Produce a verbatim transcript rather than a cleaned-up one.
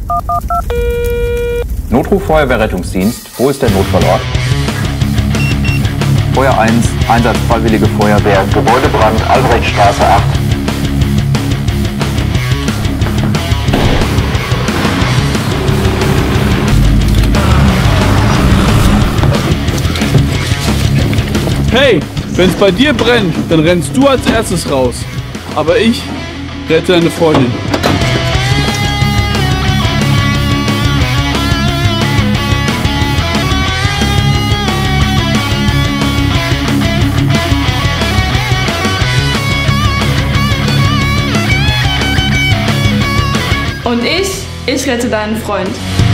Notruf Feuerwehrrettungsdienst. Wo ist der Notfallort? Feuer eins, Einsatz Freiwillige Feuerwehr, Gebäudebrand, Albrechtstraße acht. Hey, wenn's bei dir brennt, dann rennst du als erstes raus. Aber ich rette deine Freundin. Und ich, ich rette deinen Freund.